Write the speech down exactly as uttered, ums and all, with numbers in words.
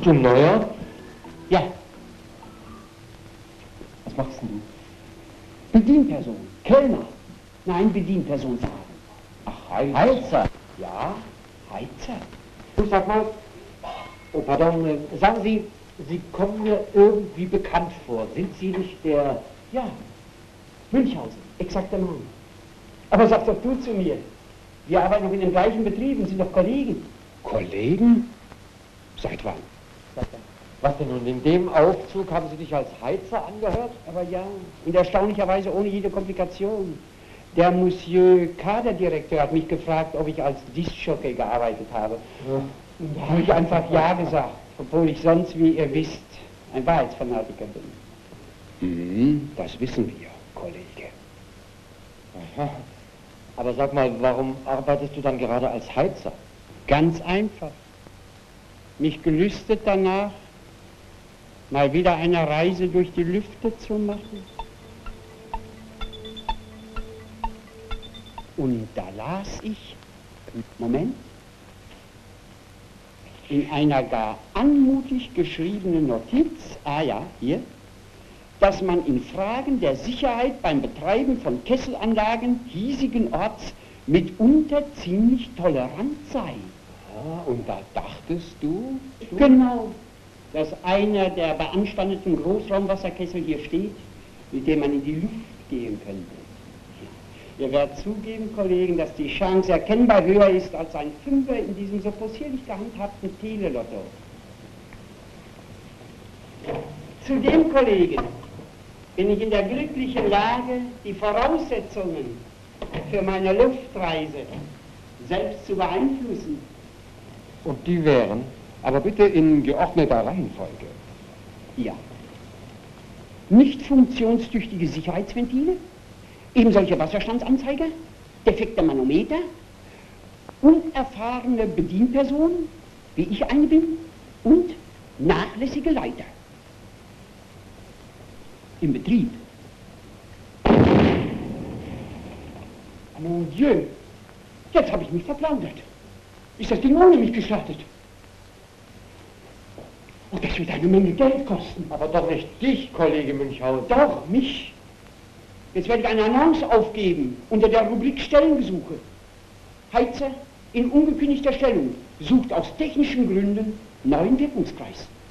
Bist du Neuer? Ja. Was machst denn du? Bedienperson, Kellner. Nein, Bedienperson sagen. Ach, Heizer. Heizer. Ja, Heizer. Du, sag mal, oh, pardon, äh, sagen Sie, Sie kommen mir irgendwie bekannt vor. Sind Sie nicht der, ja, Münchhausen, exakt der Mann. Aber sag doch du zu mir. Wir arbeiten noch in dem gleichen Betrieb und sind doch Kollegen. Kollegen? Seit wann? Was denn nun, in dem Aufzug haben Sie dich als Heizer angehört? Aber ja, und erstaunlicherweise ohne jede Komplikation. Der Monsieur Kaderdirektor hat mich gefragt, ob ich als Diskjockey gearbeitet habe. Ja. Und da habe ich einfach ja gesagt, obwohl ich sonst, wie ihr wisst, ein Wahrheitsfanatiker bin. Mhm, das wissen wir, Kollege. Aha. Aber sag mal, warum arbeitest du dann gerade als Heizer? Ganz einfach. Mich gelüstet danach, mal wieder eine Reise durch die Lüfte zu machen. Und da las ich, Moment, in einer gar anmutig geschriebenen Notiz, ah ja, hier, dass man in Fragen der Sicherheit beim Betreiben von Kesselanlagen hiesigen Orts mitunter ziemlich tolerant sei. Ah, und da dachtest du? du? Genau, dass einer der beanstandeten Großraumwasserkessel hier steht, mit dem man in die Luft gehen könnte. Ihr werdet zugeben, Kollegen, dass die Chance erkennbar höher ist als ein Fünfer in diesem so possierlich gehandhabten Telelotto. Zudem, Kollegen, bin ich in der glücklichen Lage, die Voraussetzungen für meine Luftreise selbst zu beeinflussen. Und die wären, aber bitte in geordneter Reihenfolge. Ja. Nicht funktionstüchtige Sicherheitsventile, eben solche Wasserstandsanzeiger, defekte Manometer, unerfahrene Bedienpersonen, wie ich eine bin, und nachlässige Leiter. Im Betrieb. Mon Dieu, jetzt habe ich mich verplaudert. Ist das Ding ohne mich gestartet? Und das wird eine Menge Geld kosten. Aber doch nicht dich, Kollege Münchhausen. Doch, mich. Jetzt werde ich eine Annonce aufgeben unter der Rubrik Stellengesuche. Heizer in ungekündigter Stellung sucht aus technischen Gründen neuen Wirkungskreis.